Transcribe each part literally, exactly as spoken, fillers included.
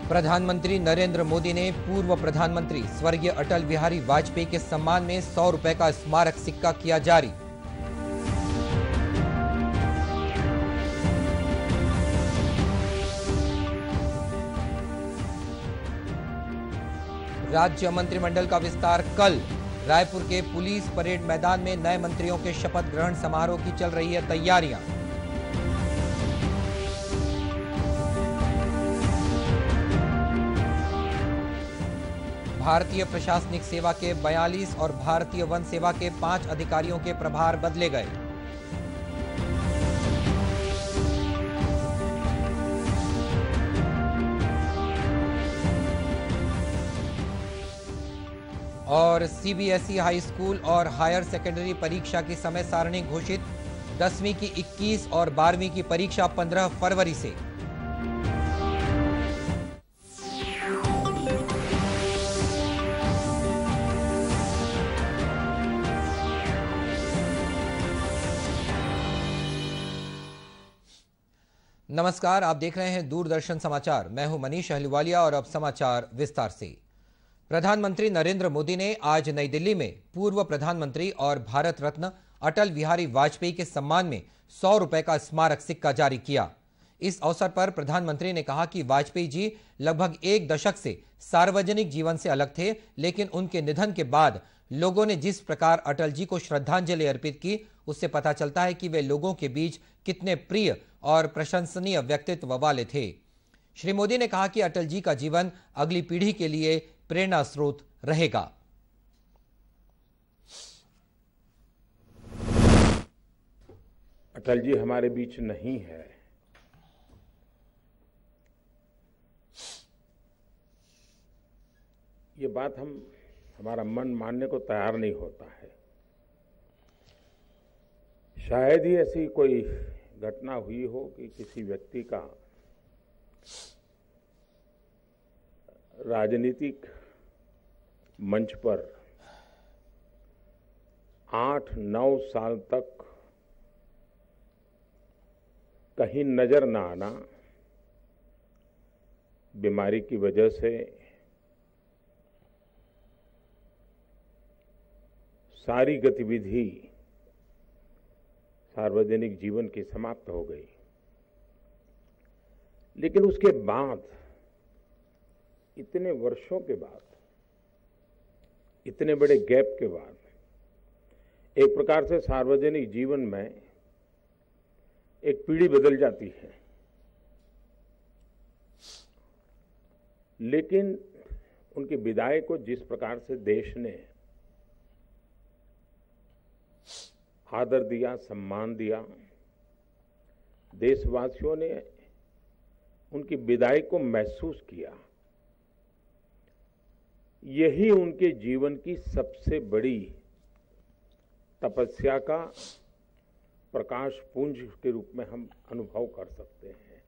प्रधानमंत्री नरेंद्र मोदी ने पूर्व प्रधानमंत्री स्वर्गीय अटल बिहारी वाजपेयी के सम्मान में सौ रुपए का स्मारक सिक्का किया जारी। राज्य मंत्रिमंडल का विस्तार कल। रायपुर के पुलिस परेड मैदान में नए मंत्रियों के शपथ ग्रहण समारोह की चल रही है तैयारियां। भारतीय प्रशासनिक सेवा के बयालीस और भारतीय वन सेवा के पांच अधिकारियों के प्रभार बदले गए। और सीबीएसई हाई स्कूल और हायर सेकेंडरी परीक्षा की समय सारणी घोषित। दसवीं की इक्कीस और बारहवीं की परीक्षा पंद्रह फरवरी से। नमस्कार, आप देख रहे हैं दूरदर्शन समाचार। मैं हूं मनीष अहलूवालिया और अब समाचार विस्तार से। प्रधानमंत्री नरेंद्र मोदी ने आज नई दिल्ली में पूर्व प्रधानमंत्री और भारत रत्न अटल बिहारी वाजपेयी के सम्मान में सौ रुपए का स्मारक सिक्का जारी किया। इस अवसर पर प्रधानमंत्री ने कहा कि वाजपेयी जी लगभग एक दशक से सार्वजनिक जीवन से अलग थे, लेकिन उनके निधन के बाद लोगों ने जिस प्रकार अटल जी को श्रद्धांजलि अर्पित की, उससे पता चलता है कि वे लोगों के बीच कितने प्रिय और प्रशंसनीय व्यक्तित्व वाले थे। श्री मोदी ने कहा कि अटल जी का जीवन अगली पीढ़ी के लिए प्रेरणा स्रोत रहेगा। अटल जी हमारे बीच नहीं है, ये बात हम हमारा मन मानने को तैयार नहीं होता है। शायद ही ऐसी कोई घटना हुई हो कि किसी व्यक्ति का राजनीतिक मंच पर आठ नौ साल तक कहीं नजर न आना, बीमारी की वजह से सारी गतिविधि सार्वजनिक जीवन की समाप्त हो गई। लेकिन उसके बाद इतने वर्षों के बाद, इतने बड़े गैप के बाद एक प्रकार से सार्वजनिक जीवन में एक पीढ़ी बदल जाती है। लेकिन उनकी विदाई को जिस प्रकार से देश ने आदर दिया, सम्मान दिया, देशवासियों ने उनकी विदाई को महसूस किया, यही उनके जीवन की सबसे बड़ी तपस्या का प्रकाश पुंज के रूप में हम अनुभव कर सकते हैं।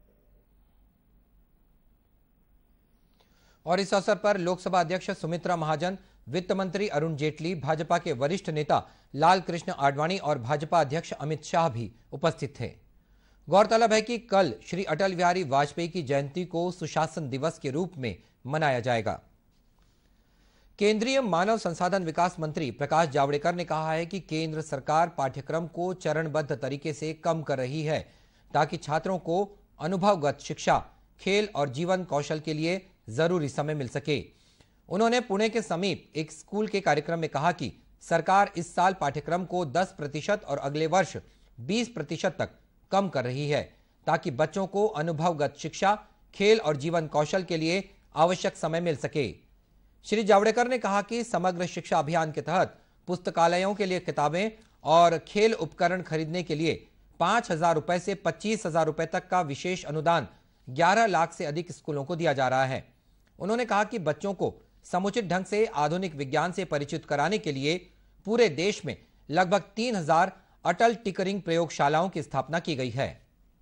और इस अवसर पर लोकसभा अध्यक्ष सुमित्रा महाजन, वित्त मंत्री अरुण जेटली, भाजपा के वरिष्ठ नेता लाल कृष्ण आडवाणी और भाजपा अध्यक्ष अमित शाह भी उपस्थित थे। गौरतलब है कि कल श्री अटल बिहारी वाजपेयी की जयंती को सुशासन दिवस के रूप में मनाया जाएगा। केंद्रीय मानव संसाधन विकास मंत्री प्रकाश जावड़ेकर ने कहा है कि केंद्र सरकार पाठ्यक्रम को चरणबद्ध तरीके से कम कर रही है, ताकि छात्रों को अनुभवगत शिक्षा, खेल और जीवन कौशल के लिए जरूरी समय मिल सके। उन्होंने पुणे के समीप एक स्कूल के कार्यक्रम में कहा कि सरकार इस साल पाठ्यक्रम को दस प्रतिशत और अगले वर्ष बीस प्रतिशत तक कम कर रही है, ताकि बच्चों को अनुभवगत शिक्षा, खेल और जीवन कौशल के लिए आवश्यक समय मिल सके। श्री जावड़ेकर ने कहा कि समग्र शिक्षा अभियान के तहत पुस्तकालयों के लिए किताबें और खेल उपकरण खरीदने के लिए पांच हजार रुपए से पच्चीस हजार रुपए तक का विशेष अनुदान ग्यारह लाख से अधिक स्कूलों को दिया जा रहा है। उन्होंने कहा कि बच्चों को समुचित ढंग से आधुनिक विज्ञान से परिचित कराने के लिए पूरे देश में लगभग तीन हजार अटल टिकरिंग प्रयोगशालाओं की स्थापना की गई है।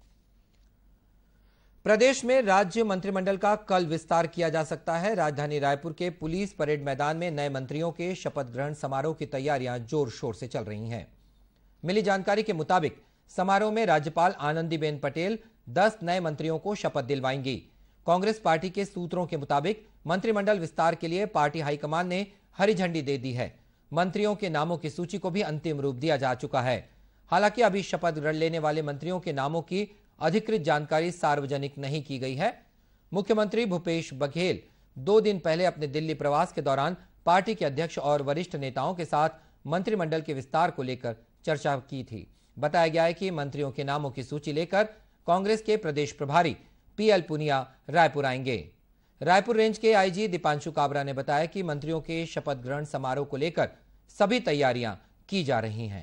प्रदेश में राज्य मंत्रिमंडल का कल विस्तार किया जा सकता है। राजधानी रायपुर के पुलिस परेड मैदान में नए मंत्रियों के शपथ ग्रहण समारोह की तैयारियां जोर शोर से चल रही हैं। मिली जानकारी के मुताबिक समारोह में राज्यपाल आनंदीबेन पटेल दस नए मंत्रियों को शपथ दिलवाएंगी। कांग्रेस पार्टी के सूत्रों के मुताबिक मंत्रिमंडल विस्तार के लिए पार्टी हाईकमान ने हरी झंडी दे दी है। मंत्रियों के नामों की सूची को भी अंतिम रूप दिया जा चुका है। हालांकि अभी शपथ लेने वाले मंत्रियों के नामों की अधिकृत जानकारी सार्वजनिक नहीं की गई है। मुख्यमंत्री भूपेश बघेल दो दिन पहले अपने दिल्ली प्रवास के दौरान पार्टी के अध्यक्ष और वरिष्ठ नेताओं के साथ मंत्रिमंडल के विस्तार को लेकर चर्चा की थी। बताया गया है कि मंत्रियों के नामों की सूची लेकर कांग्रेस के प्रदेश प्रभारी पीएल पुनिया रायपुर आएंगे। रायपुर रेंज के आईजी दीपांशु काबरा ने बताया कि मंत्रियों के शपथ ग्रहण समारोह को लेकर सभी तैयारियां की जा रही हैं।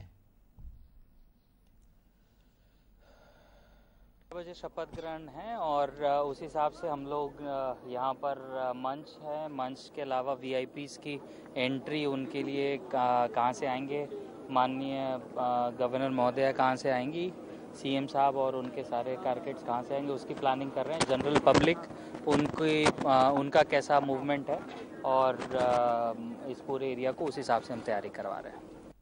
बजे शपथ ग्रहण है और उस हिसाब से हम लोग यहाँ पर मंच है, मंच के अलावा वीआईपीज़ की एंट्री उनके लिए कहाँ से आएंगे, माननीय गवर्नर महोदया कहाँ से आएंगी, सीएम साहब और उनके सारे कारकेट्स कहाँ से आएंगे, उसकी प्लानिंग कर रहे हैं। जनरल पब्लिक उनकी उनका कैसा मूवमेंट है और इस पूरे एरिया को उस हिसाब से हम तैयारी करवा रहे हैं।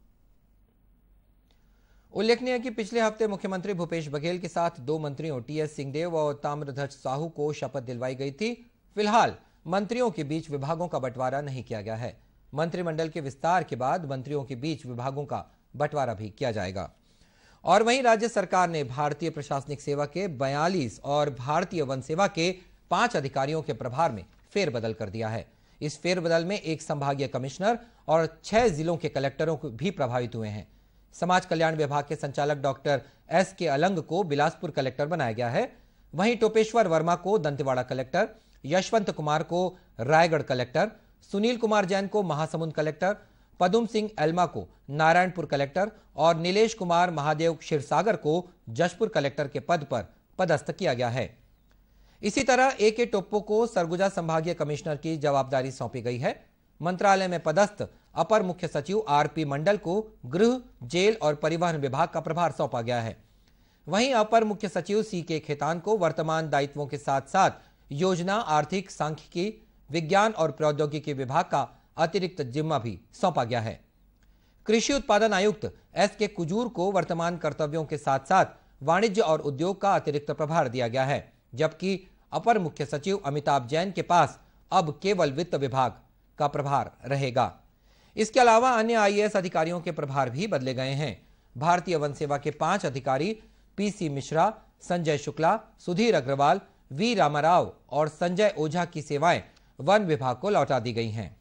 उल्लेखनीय है कि पिछले हफ्ते मुख्यमंत्री भूपेश बघेल के साथ दो मंत्रियों टीएस सिंहदेव और ताम्रध्वज साहू को शपथ दिलवाई गई थी। फिलहाल मंत्रियों के बीच विभागों का बंटवारा नहीं किया गया है। मंत्रिमंडल के विस्तार के बाद मंत्रियों के बीच विभागों का बंटवारा भी किया जाएगा। और वहीं राज्य सरकार ने भारतीय प्रशासनिक सेवा के बयालीस और भारतीय वन सेवा के पांच अधिकारियों के प्रभार में फेरबदल कर दिया है। इस फेरबदल में एक संभागीय कमिश्नर और छह जिलों के कलेक्टरों भी प्रभावित हुए हैं। समाज कल्याण विभाग के संचालक डॉक्टर एस के अलंग को बिलासपुर कलेक्टर बनाया गया है। वहीं टोपेश्वर वर्मा को दंतेवाड़ा कलेक्टर, यशवंत कुमार को रायगढ़ कलेक्टर, सुनील कुमार जैन को महासमुंद कलेक्टर, पदुम सिंह एल्मा को नारायणपुर कलेक्टर और नीलेश कुमार महादेव क्षीरसागर को जशपुर कलेक्टर के पद पर पदस्थ किया गया है। इसी तरह ए के टोप्पो को सरगुजा संभागीय कमिश्नर की जवाबदारी सौंपी गई है। मंत्रालय में पदस्थ अपर मुख्य सचिव आरपी मंडल को गृह, जेल और परिवहन विभाग का प्रभार सौंपा गया है। वहीं अपर मुख्य सचिव सी के खेतान को वर्तमान दायित्वों के साथ साथ योजना, आर्थिक, सांख्यिकी, विज्ञान और प्रौद्योगिकी विभाग का अतिरिक्त जिम्मा भी सौंपा गया है। कृषि उत्पादन आयुक्त एस के कुजूर को वर्तमान कर्तव्यों के साथ साथ वाणिज्य और उद्योग का अतिरिक्त प्रभार दिया गया है, जबकि अपर मुख्य सचिव अमिताभ जैन के पास अब केवल वित्त विभाग का प्रभार रहेगा। इसके अलावा अन्य आईएएस अधिकारियों के प्रभार भी बदले गए हैं। भारतीय वन सेवा के पांच अधिकारी पीसी मिश्रा, संजय शुक्ला, सुधीर अग्रवाल, वी रामाराव और संजय ओझा की सेवाएं वन विभाग को लौटा दी गई हैं।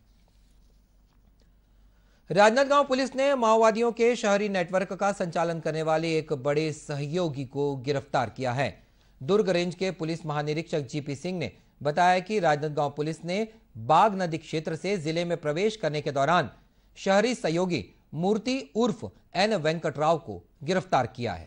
राजनांदगांव पुलिस ने माओवादियों के शहरी नेटवर्क का संचालन करने वाले एक बड़े सहयोगी को गिरफ्तार किया है। दुर्ग रेंज के पुलिस महानिरीक्षक जीपी सिंह ने बताया कि राजनांदगांव पुलिस ने बाग नदी क्षेत्र से जिले में प्रवेश करने के दौरान शहरी सहयोगी मूर्ति उर्फ एन वेंकटराव को गिरफ्तार किया है।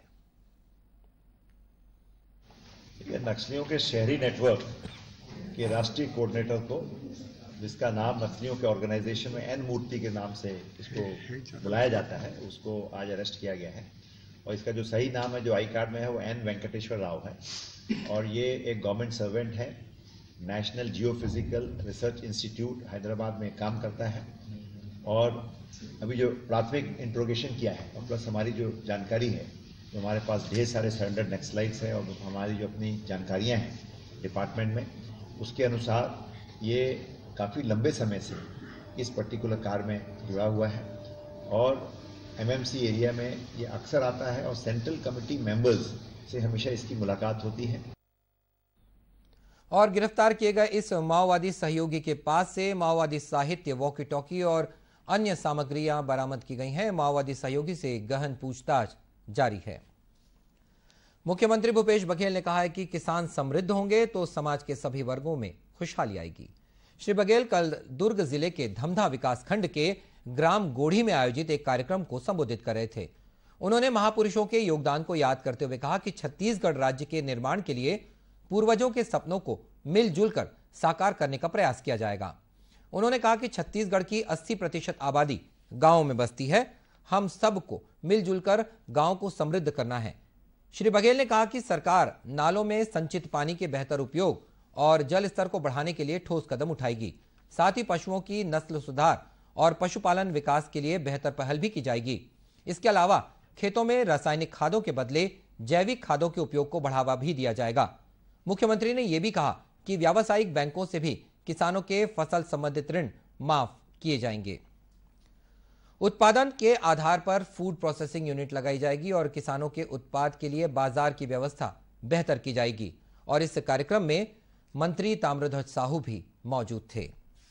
नक्सलियों के शहरी नेटवर्क के राष्ट्रीय कोऑर्डिनेटर को, जिसका नाम नक्सलियों के ऑर्गेनाइजेशन में एन मूर्ति के नाम से इसको बुलाया जाता है, उसको आज अरेस्ट किया गया है। और इसका जो सही नाम है जो आई कार्ड में है वो एन वेंकटेश्वर राव है और ये एक गवर्नमेंट सर्वेंट है। National geophysical research institute Hyderabad में काम करता है। और अभी जो प्राथमिक इंट्रोगेशन किया है और प्लस हमारी जो जानकारी है, तो हमारे पास ढेर सारे सरेंडर नक्सलाइट्स हैं और हमारी जो अपनी जानकारियां हैं डिपार्टमेंट में, उसके अनुसार ये काफ़ी लंबे समय से इस पर्टिकुलर कार में जुड़ा हुआ है और एमएमसी एरिया में ये अक्सर आता है और सेंट्रल कमेटी मेंबर्स से हमेशा इसकी मुलाकात होती है। और गिरफ्तार किए गए इस माओवादी सहयोगी के पास से माओवादी साहित्य, वॉकी टॉकी और अन्य सामग्रियां बरामद की गई हैं। माओवादी सहयोगी से गहन पूछताछ जारी है। मुख्यमंत्री भूपेश बघेल ने कहा है कि किसान समृद्ध होंगे तो समाज के सभी वर्गों में खुशहाली आएगी। श्री बघेल कल दुर्ग जिले के धमधा विकासखंड के ग्राम गोढ़ी में आयोजित एक कार्यक्रम को संबोधित कर रहे थे। उन्होंने महापुरुषों के योगदान को याद करते हुए कहा कि छत्तीसगढ़ राज्य के निर्माण के लिए पूर्वजों के सपनों को मिलजुल कर साकार करने का प्रयास किया जाएगा। उन्होंने कहा कि छत्तीसगढ़ की अस्सी प्रतिशत आबादी गांवों में बसती है। हम सबको मिलजुल कर गांव को समृद्ध करना है। श्री बघेल ने कहा कि सरकार नालों में संचित पानी के बेहतर उपयोग और जल स्तर को बढ़ाने के लिए ठोस कदम उठाएगी। साथ ही पशुओं की नस्ल सुधार और पशुपालन विकास के लिए बेहतर पहल भी की जाएगी। इसके अलावा खेतों में रासायनिक खादों के बदले जैविक खादों के उपयोग को बढ़ावा भी दिया जाएगा। मुख्यमंत्री ने यह भी कहा कि व्यावसायिक बैंकों से भी किसानों के फसल संबंधित ऋण माफ किए जाएंगे। उत्पादन के आधार पर फूड प्रोसेसिंग यूनिट लगाई जाएगी और किसानों के उत्पाद के लिए बाजार की व्यवस्था बेहतर की जाएगी। और इस कार्यक्रम में मंत्री ताम्रध्वज साहू भी मौजूद थे।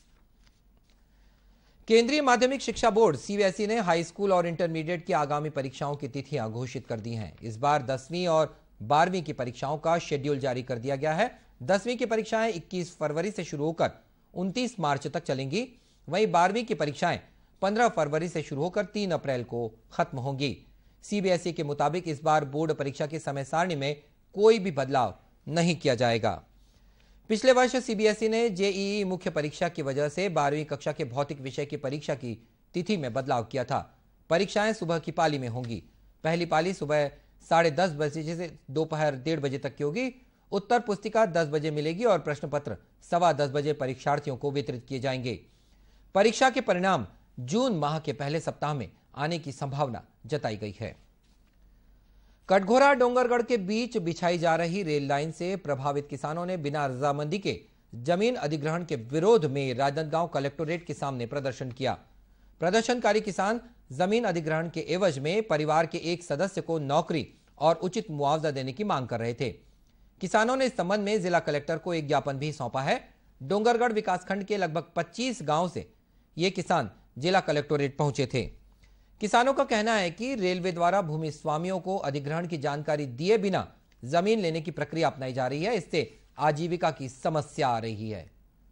केंद्रीय माध्यमिक शिक्षा बोर्ड सीबीएसई ने हाई स्कूल और इंटरमीडिएट की आगामी परीक्षाओं की तिथियां घोषित कर दी हैं। इस बार दसवीं और बारहवीं की परीक्षाओं का शेड्यूल जारी कर दिया गया है। दसवीं की परीक्षाएं इक्कीस फरवरी से शुरू होकर उनतीस मार्च तक चलेंगी। वहीं बारहवीं की परीक्षाएं पंद्रह फरवरी से शुरू होकर तीन अप्रैल को खत्म होंगी। सीबीएसई के मुताबिक इस बार बोर्ड परीक्षा की समय सारणी में कोई भी बदलाव नहीं किया जाएगा। पिछले वर्ष सीबीएसई ने जेईई मुख्य परीक्षा की वजह से बारहवीं कक्षा के भौतिक विषय की परीक्षा की तिथि में बदलाव किया था। परीक्षाएं सुबह की पाली में होंगी। पहली पाली सुबह साढ़े दस बजे से दोपहर डेढ़ बजे तक की होगी। उत्तर पुस्तिका दस बजे मिलेगी और प्रश्न पत्र सवा दस बजे परीक्षार्थियों को वितरित किए जाएंगे। परीक्षा के परिणाम जून माह के पहले सप्ताह में आने की संभावना जताई गई है। कटघोरा डोंगरगढ़ के बीच बिछाई जा रही रेल लाइन से प्रभावित किसानों ने बिना रजामंदी के जमीन अधिग्रहण के विरोध में राजनांदगांव कलेक्टोरेट के सामने प्रदर्शन किया। प्रदर्शनकारी किसान जमीन अधिग्रहण के एवज में परिवार के एक सदस्य को नौकरी और उचित मुआवजा देने की मांग कर रहे थे। किसानों ने इस संबंध में जिला कलेक्टर को एक ज्ञापन भी सौंपा है। डोंगरगढ़ विकासखंड के लगभग पच्चीस गांव से ये किसान जिला कलेक्टोरेट पहुंचे थे। किसानों का कहना है कि रेलवे द्वारा भूमि स्वामियों को अधिग्रहण की जानकारी दिए बिना जमीन लेने की प्रक्रिया अपनाई जा रही है। इससे आजीविका की समस्या आ रही है।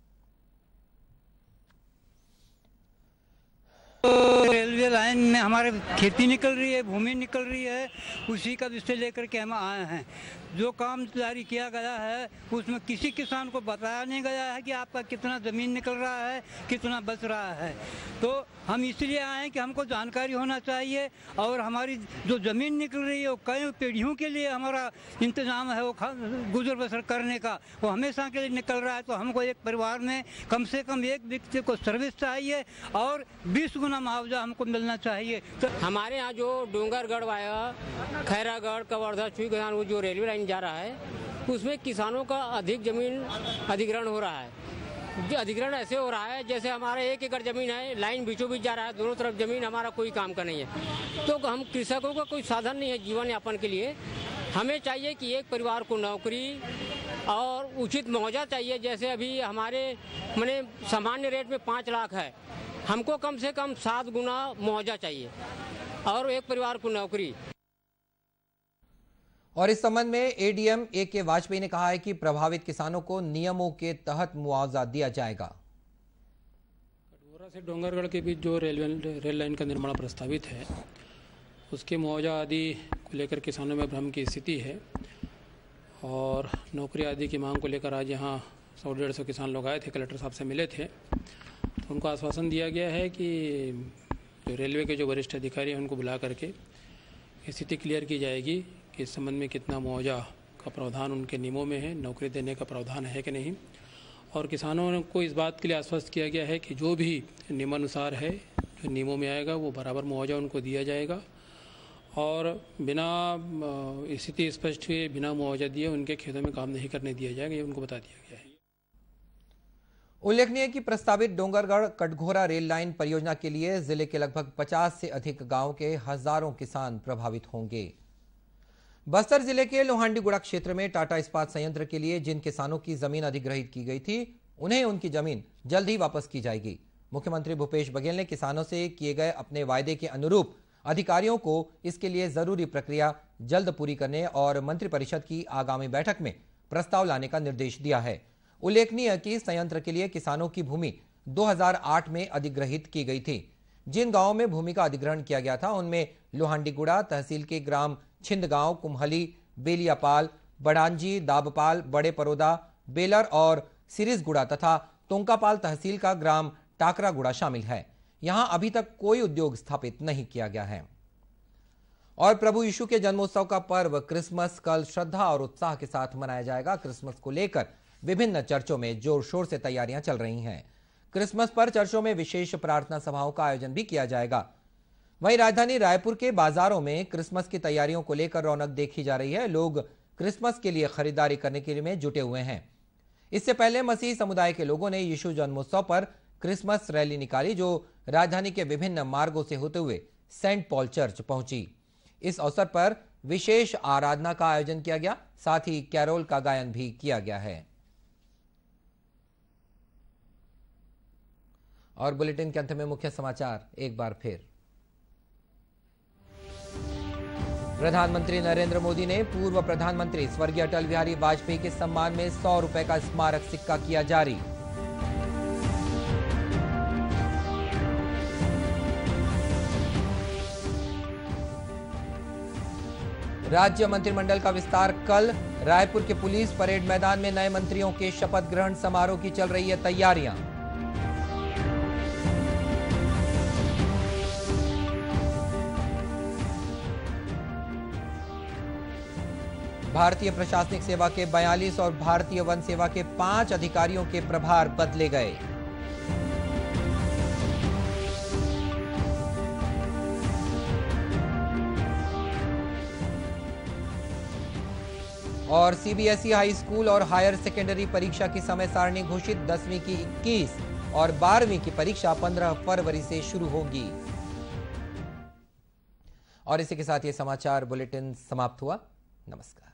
रेलवे लाइन में हमारे खेती निकल रही है, भूमि निकल रही है, उसी का विषय लेकर के हम आए हैं। जो काम जारी किया गया है उसमें किसी किसान को बताया नहीं गया है कि आपका कितना ज़मीन निकल रहा है, कितना बच रहा है। तो हम इसलिए आए हैं कि हमको जानकारी होना चाहिए और हमारी जो ज़मीन निकल रही है वो कई पीढ़ियों के लिए हमारा इंतज़ाम है, वो गुजर बसर करने का, वो हमेशा के लिए निकल रहा है। तो हमको एक परिवार में कम से कम एक व्यक्ति को सर्विस चाहिए और बीस गुना मुआवजा हमको मिलना चाहिए। तो हमारे यहाँ जो डोंगरगढ़ वाया खैरागढ़ कवर्धा चुईगढ़ वो जो रेलवे लाइन जा रहा है उसमें किसानों का अधिक जमीन अधिग्रहण हो रहा है। जो अधिग्रहण ऐसे हो रहा है जैसे हमारा एक एकड़ जमीन है, लाइन बीचों बीच जा रहा है, दोनों तरफ जमीन, हमारा कोई काम का नहीं है। तो हम कृषकों का कोई साधन नहीं है जीवन यापन के लिए। हमें चाहिए कि एक परिवार को नौकरी और उचित मुआवजा चाहिए। जैसे अभी हमारे मैंने सामान्य रेट में पाँच लाख है, हमको कम से कम सात गुना मुआवजा चाहिए और एक परिवार को नौकरी। और इस संबंध में एडीएम ए के वाजपेयी ने कहा है कि प्रभावित किसानों को नियमों के तहत मुआवजा दिया जाएगा। कटघोरा से डोंगरगढ़ के बीच जो रेलवे रेल लाइन का निर्माण प्रस्तावित है उसके मुआवजा आदि को लेकर किसानों में भ्रम की स्थिति है और नौकरी आदि की मांग को लेकर आज यहाँ सौ डेढ़ सौ किसान लोग आए थे, कलेक्टर साहब से मिले थे। तो उनको आश्वासन दिया गया है कि जो रेलवे के जो वरिष्ठ अधिकारी हैं उनको बुला करके स्थिति क्लियर की जाएगी कि इस संबंध में कितना मुआवजा का प्रावधान उनके नियमों में है, नौकरी देने का प्रावधान है कि नहीं। और किसानों को इस बात के लिए आश्वस्त किया गया है कि जो भी नियमानुसार है, जो नियमों में आएगा वो बराबर मुआवजा उनको दिया जाएगा और बिना स्थिति स्पष्ट हुए बिना मुआवजा दिए उनके खेतों में काम नहीं करने दिया जाएगा, ये उनको बता दिया गया है। उल्लेखनीय है कि प्रस्तावित डोंगरगढ़ कटघोरा रेल लाइन परियोजना के लिए जिले के लगभग पचास से अधिक गांव के हजारों किसान प्रभावित होंगे। बस्तर जिले के लोहांडीगुड़ा क्षेत्र में टाटा इस्पात संयंत्र के लिए जिन किसानों की जमीन अधिग्रहित की गई थी उन्हें उनकी जमीन जल्द ही वापस की जाएगी। मुख्यमंत्री भूपेश बघेल ने किसानों से किए गए अपने वायदे के अनुरूप अधिकारियों को इसके लिए जरूरी प्रक्रिया जल्द पूरी करने और मंत्रिपरिषद की आगामी बैठक में प्रस्ताव लाने का निर्देश दिया है। उल्लेखनीय है कि संयंत्र के लिए किसानों की भूमि दो हज़ार आठ में अधिग्रहित की गई थी। जिन गांवों में भूमि का अधिग्रहण किया गया था उनमें लोहांडीगुड़ा तहसील के ग्राम छिंदगांव, कुम्हली, बेलियापाल, बड़ांजी, दाबपाल, बड़े परोदा, बेलर और सिरिसगुड़ा तथा तोंकापाल तहसील का ग्राम टाकरागुड़ा शामिल है। यहां अभी तक कोई उद्योग स्थापित नहीं किया गया है। और प्रभु यीशु के जन्मोत्सव का पर्व क्रिसमस कल श्रद्धा और उत्साह के साथ मनाया जाएगा। क्रिसमस को लेकर विभिन्न चर्चों में जोर शोर से तैयारियां चल रही हैं। क्रिसमस पर चर्चों में विशेष प्रार्थना सभाओं का आयोजन भी किया जाएगा। वहीं राजधानी रायपुर के बाजारों में क्रिसमस की तैयारियों को लेकर रौनक देखी जा रही है। लोग क्रिसमस के लिए खरीदारी करने के लिए में जुटे हुए हैं। इससे पहले मसीही समुदाय के लोगों ने यीशु जन्मोत्सव पर क्रिसमस रैली निकाली, जो राजधानी के विभिन्न मार्गों से होते हुए सेंट पॉल चर्च पहुंची। इस अवसर पर विशेष आराधना का आयोजन किया गया, साथ ही कैरोल का गायन भी किया गया है। और बुलेटिन के अंत में मुख्य समाचार एक बार फिर। प्रधानमंत्री नरेंद्र मोदी ने पूर्व प्रधानमंत्री स्वर्गीय अटल बिहारी वाजपेयी के सम्मान में सौ रुपए का स्मारक सिक्का किया जारी। राज्य मंत्रिमंडल का विस्तार कल। रायपुर के पुलिस परेड मैदान में नए मंत्रियों के शपथ ग्रहण समारोह की चल रही है तैयारियां। भारतीय प्रशासनिक सेवा के बयालीस और भारतीय वन सेवा के पांच अधिकारियों के प्रभार बदले गए। और सीबीएसई हाई स्कूल और हायर सेकेंडरी परीक्षा की समय सारणी घोषित। दसवीं की इक्कीस और बारहवीं की परीक्षा पंद्रह फरवरी से शुरू होगी। और इसी के साथ ये समाचार बुलेटिन समाप्त हुआ। नमस्कार।